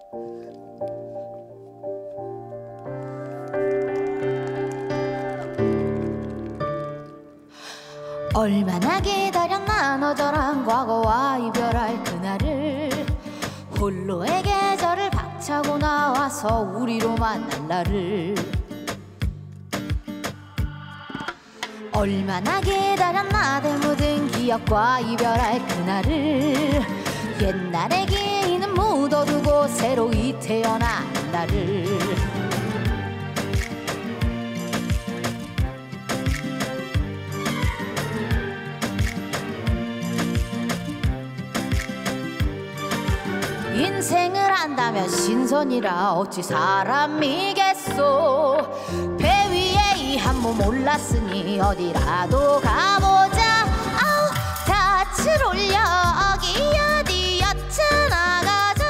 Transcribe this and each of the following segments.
얼마나 기다렸나 너저랑 과거와 이별할 그날을 홀로의 계절을 박차고 나와서 우리로 만날 날을 얼마나 기다렸나 내 모든 기억과 이별할 그날을 옛날의 기인은 묻어두고 새로이 태어난 나를 인생을 안다면 신선이라 어찌 사람이겠소 배 위에 이 한 몸 올랐으니 어디라도 가보자 아우 닻을 올려 어기 어디 여쳐나가자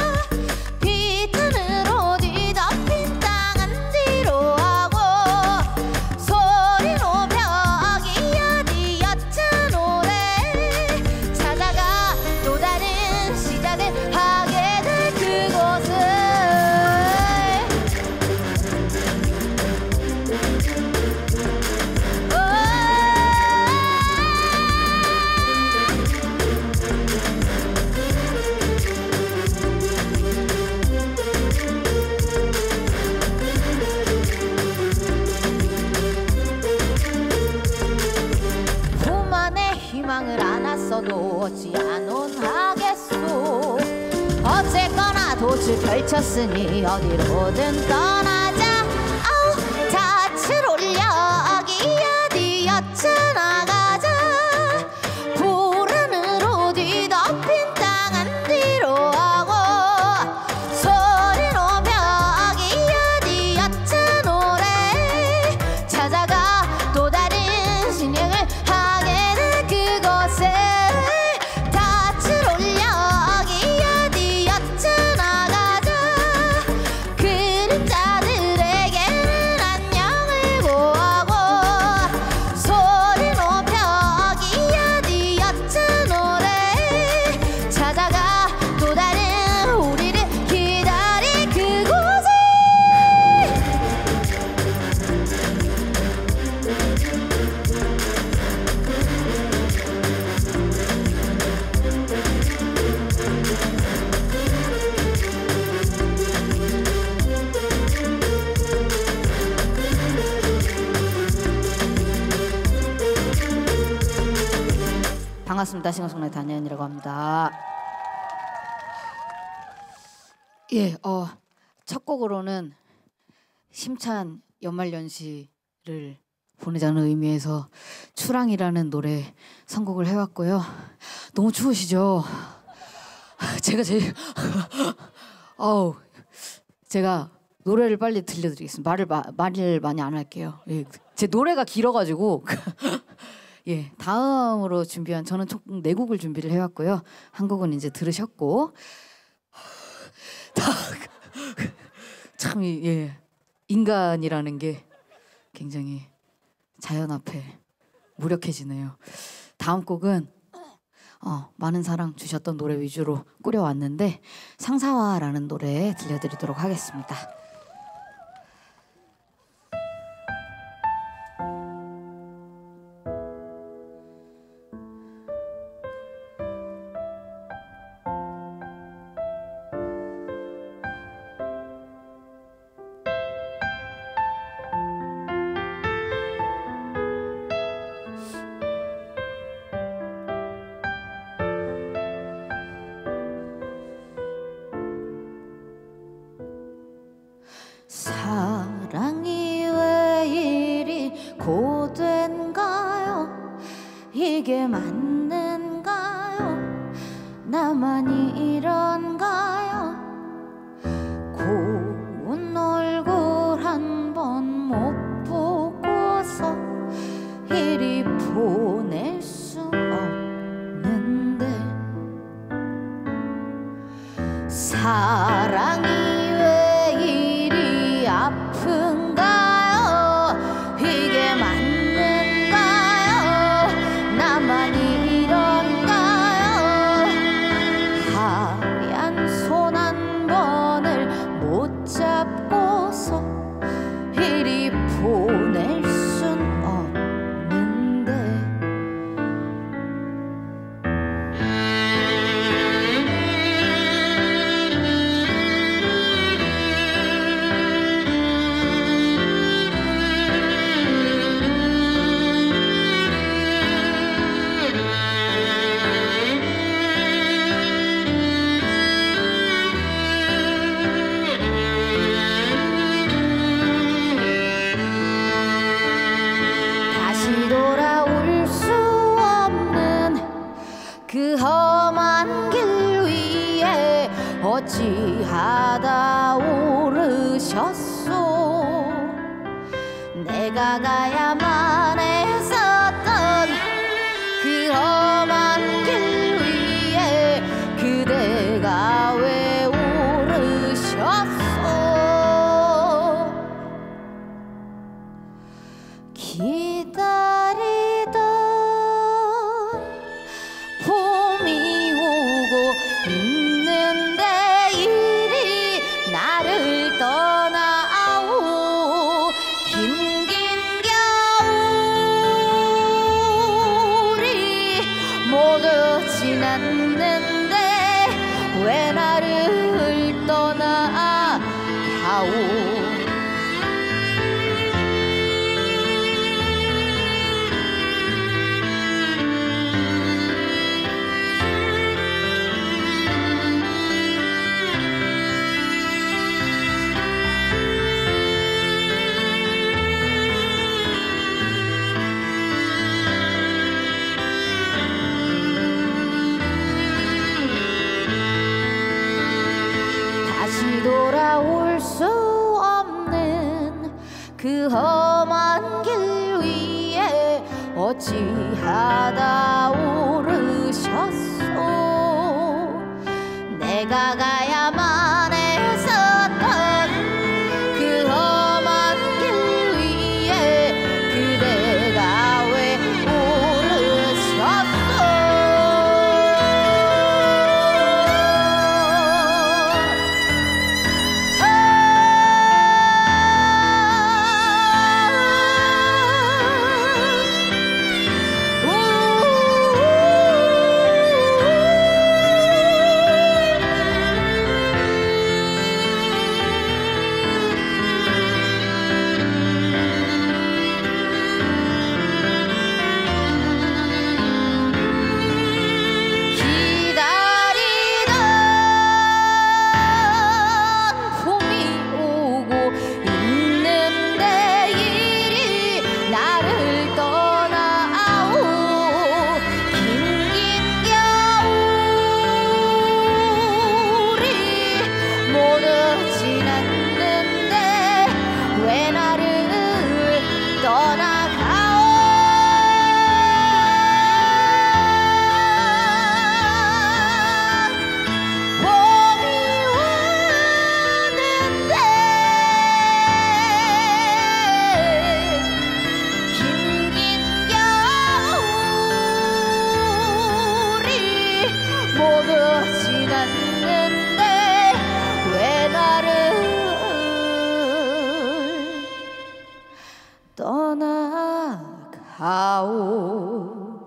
비탄으로 뒤덮인 땅은 뒤로 하고 소리 높여 어기 어디 여쳐 노래 찾아가 또 다른 시작을 하게 될 그곳을 품 안에 희망을 안았어도 어찌 안온하겠소 어쨌거나 돛을 펼쳤으니 어디로든 떠나자 아우 닻을 올려 어기 어디 여쳐나가자 불안으로 뒤덮인 땅은 뒤로 하고 소리 높여 어기 어디 여쳐 노래 찾아가 또 다른 신행을 하게 될 그곳에 닻을 올려 어기 어디 여쳐나가자 그림자들에게는 안녕을 고하고 소리 높여 어기 어디 여쳐 노래 찾아가 또 다른 우리를 기다릴 그곳에 반갑습니다. 싱어송라이터 안예은이라고 합니다. 예, 첫 곡으로는 심찬 연말연시를 보내자는 의미에서 추랑이라는 노래 선곡을 해왔고요. 너무 추우시죠? 제가 제일 제가 노래를 빨리 들려드리겠습니다. 말을 많이 안 할게요. 예, 제 노래가 길어가지고 예, 다음으로 준비한 저는 총 4곡을 준비를 해왔고요. 한 곡은 이제 들으셨고 참 예, 인간이라는 게 굉장히 자연 앞에 무력해지네요. 다음 곡은 많은 사랑 주셨던 노래 위주로 꾸려왔는데 상사화라는 노래 들려드리도록 하겠습니다. 사랑이 왜 이리 고된가요? 이게 맞는가요? 나만 이런가요? 고운 얼굴 한 번 못 보고서 이리 보낼 수 없는데 사랑이 왜 이리 아픈가요? 이게 맞는가요? 나만 이런가요? 하얀 손 한 번 험한 길 위에 어찌하다 오르셨소. 내가 가야만 했었던 그 험한 길 위에 그대가 왜 오르셨소. 기다리던 봄이 오고 있는데 이리 나를 떠나오. 긴긴 겨울이 모두 지났는데 왜 나를 떠나가오. 다시 돌아올 수 없는 그 험한 길 위에 어찌하다 오르셨소. 내가 가야만 했었던 그 험한 길 위에 그대가 왜 오르셨소. 떠나가오.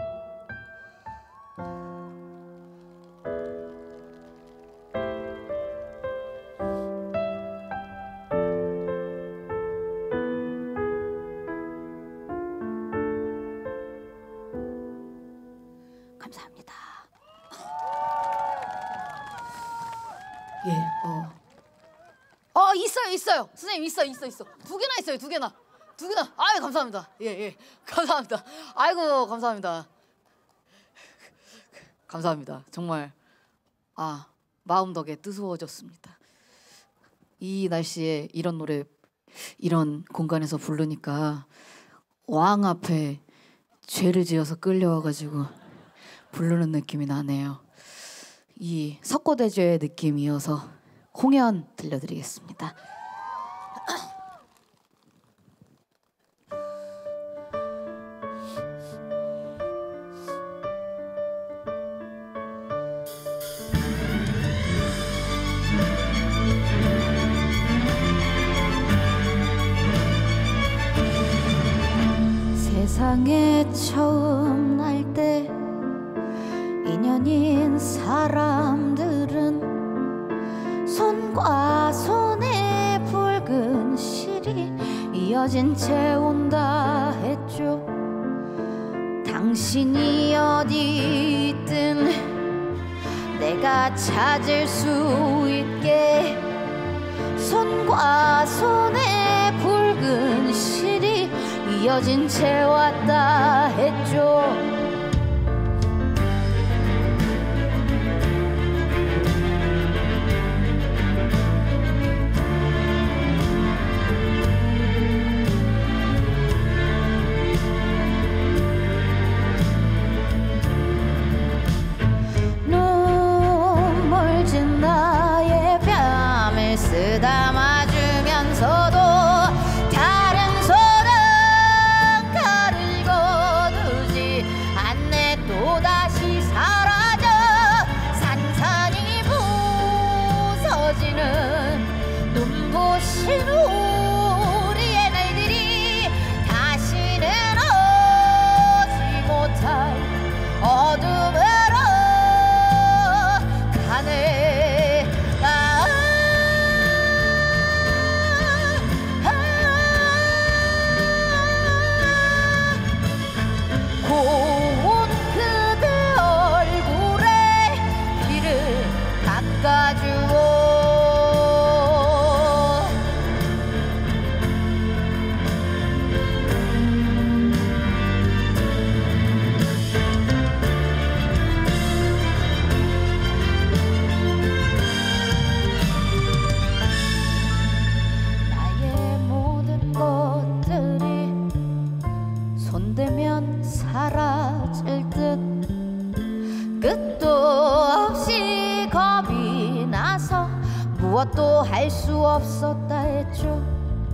감사합니다. 예, 있어요. 선생님 있어. 두 개나 있어요. 두 개나. 아유, 감사합니다. 예, 감사합니다. 아이고, 감사합니다. 감사합니다. 정말 마음 덕에 뜨거워졌습니다. 이 날씨에 이런 노래, 이런 공간에서 부르니까 왕 앞에 죄를 지어서 끌려와가지고 부르는 느낌이 나네요. 이 석고대죄의 느낌이어서 홍연 들려드리겠습니다. 세상에 처음 날 때 인연인 사람들은 손과 손에 붉은 실이 이어진 채 온다 했죠. 당신이 어디 있든 내가 찾을 수 있게 손과 손에 붉은 실이 이어진 채 왔다 했죠. 끝도 없이 겁이 나서 무엇도 할 수 없었다 했죠.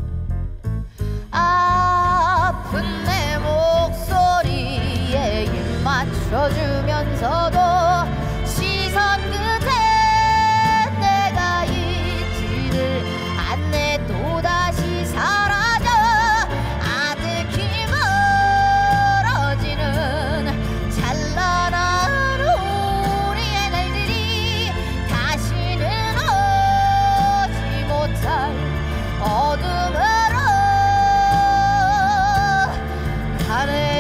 아픈 내 목소리에 입 맞춰주면서도 시선 끝에 내가 있지를 않네. 또다시 사라져 아득히 멀어지는 찬란한 우리의 날들이 다시는 오지 못할 어둠으로 가네.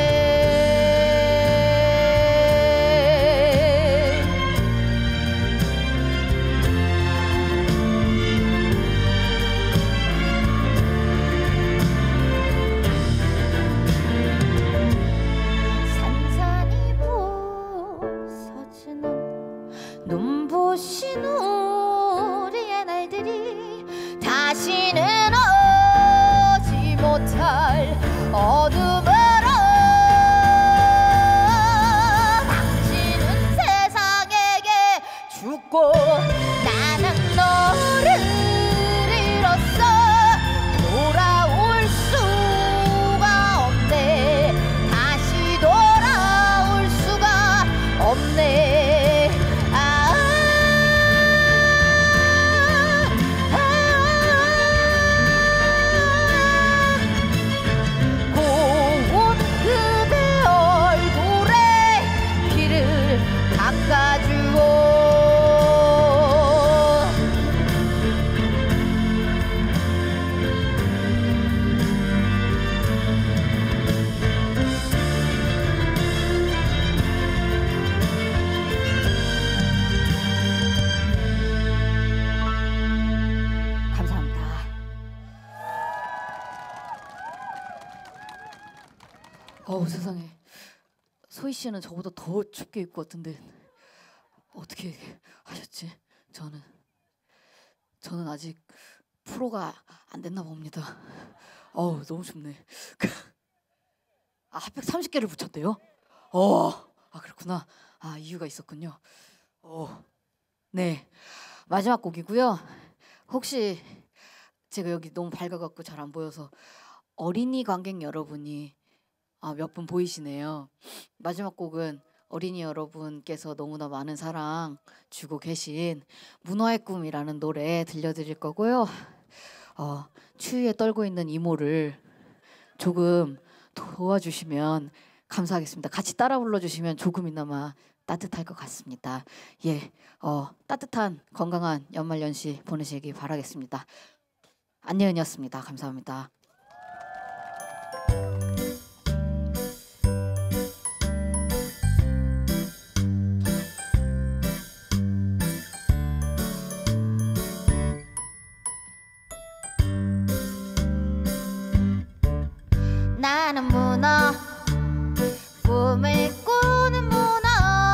산산이 부서지는 눈부신 우리의 날들이 다시는 오지 못할 어둠으로 당신은 세상에게 죽고 나는 너를 잃었어. 돌아올 수가 없네. 다시 돌아올 수가 없네. 고운 그대 얼굴에 피를 닦아주고 감사합니다. 어우 세상에, 소희 씨는 저보다 더 춥게 입고 왔던데 어떻게 하셨지? 저는 아직 프로가 안 됐나 봅니다. 어우 너무 춥네. 아 핫팩 30개를 붙였대요? 아 그렇구나. 아 이유가 있었군요. 네, 마지막 곡이고요. 혹시 제가 여기 너무 밝아갖고 잘 안 보여서 어린이 관객 여러분이 몇 분 보이시네요. 마지막 곡은 어린이 여러분께서 너무나 많은 사랑 주고 계신 문화의 꿈이라는 노래 들려드릴 거고요. 추위에 떨고 있는 이모를 조금 도와주시면 감사하겠습니다. 같이 따라 불러주시면 조금이나마 따뜻할 것 같습니다. 예, 따뜻한 건강한 연말연시 보내시기 바라겠습니다. 안예은이었습니다. 감사합니다. 나는 문어, 꿈을 꾸는 문어.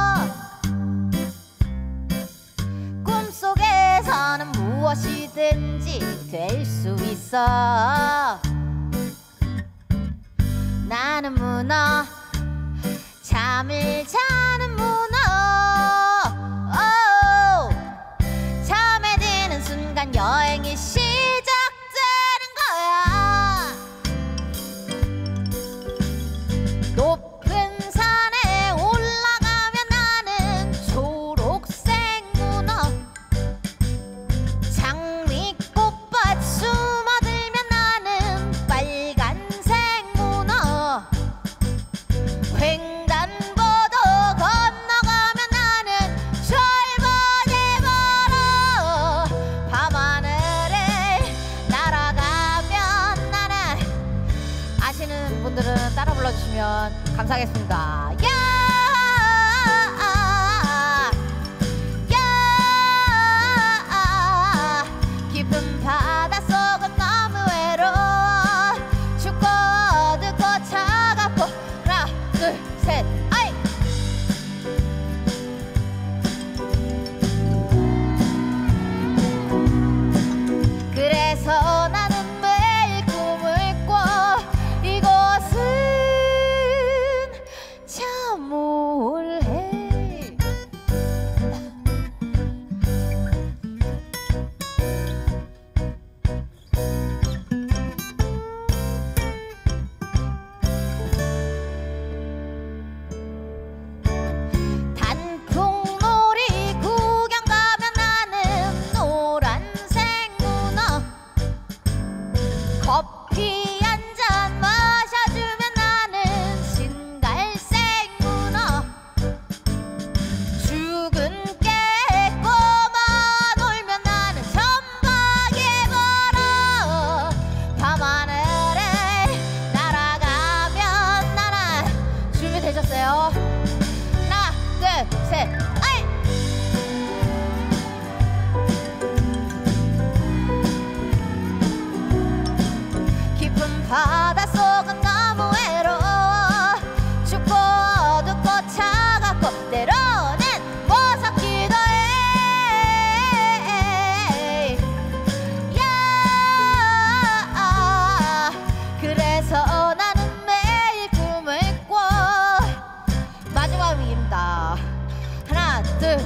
꿈속에서는 무엇이든지 될 수 있어. 나는 문어, 잠을 자는 문어. 잠에 드는 순간 여행이 시작되는 거야. 높은 산에 올라가면 나는 초록색 문어. 장미꽃밭 숨어들면 나는 빨간색 문어. 횡단보도 건너가면 나는 철번에 걸어. 밤하늘을 날아가면 나는, 아시는 분들은 따라 불러주시면 감사하겠습니다. 야! 야! 깊은 바닷속은 너무 외로워. 춥고 어둡고 차갑고. 하나 둘 셋 아이! 그래서 나는 매일 꿈을 꿔. 이곳은 저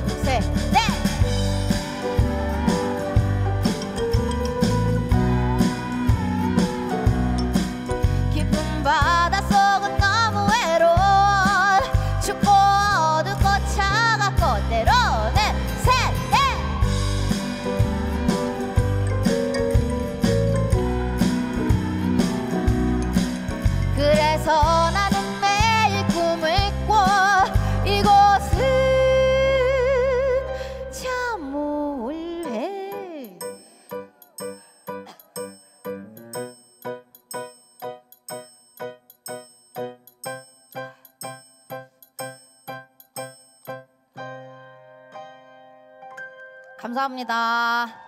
셋, 넷. 깊은 바닷속은 너무 외로워. 춥고 어둡고 차갑고 때로는 셋, 넷. 그래서 나는 매일 꿈을 꿔. 이곳은 참 우울해. 감사합니다.